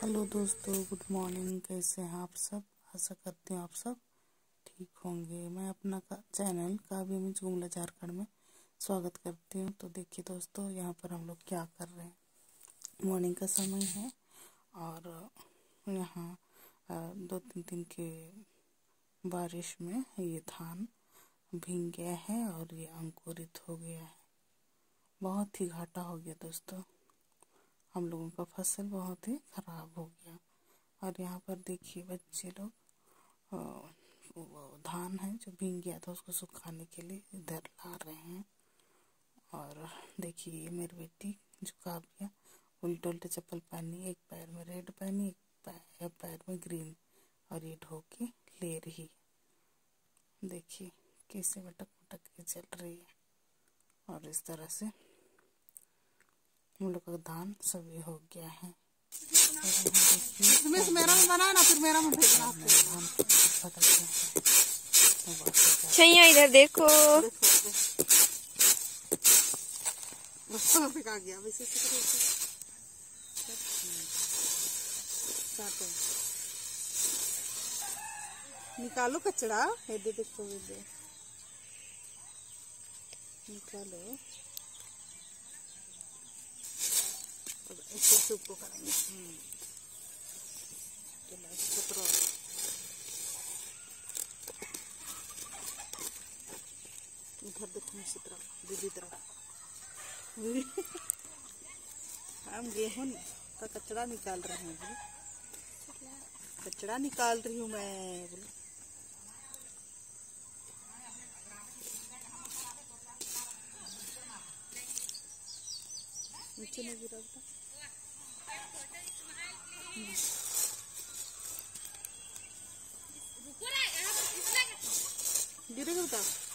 Hello दोस्तों, good morning. कैसे हैं आप सब? आशा करती हूँ आप सब ठीक होंगे। मैं अपना चैनल काव्य मिंज गुमला झारखंड में स्वागत करती हूँ। तो देखिए दोस्तों, यहाँ पर हम लोग क्या कर रहे हैं। मॉर्निंग का समय है और यहाँ 2-3 दिन के बारिश में ये धान भीग गया है और ये अंकुरित हो गया है। बहुत ही घाटा हो गया दोस्तों, हम लोगों का फसल बहुत ही खराब हो गया। और यहाँ पर देखिए बच्चे लोग धान है जो भीग गया था उसको सुखाने के लिए इधर ला रहे हैं। और देखिए ये मेरी बेटी जो काव्या उल्टे उल्टे चप्पल पहनी, एक पैर में रेड पहनी, एक पैर में ग्रीन, और ये ढो के ले रही है। देखिए कैसे मटक मटक के चल रही है। और इस तरह से हम लोग का धान सभी हो गया है। इसमें से मेरा में बनाना, फिर मेरा में भेजना। छैया इधर देखो। आ गया वैसे निकालो कचड़ा। ये दे देखो, दे निकालो। इसको को करेंगे। इधर देखो, इसी तरफ दीदी तरफ। हम गेहूं का कचड़ा निकाल रहे हैं। कचड़ा निकाल रही हूँ मैं। नीचे नहीं गिरा था। गिरेगा।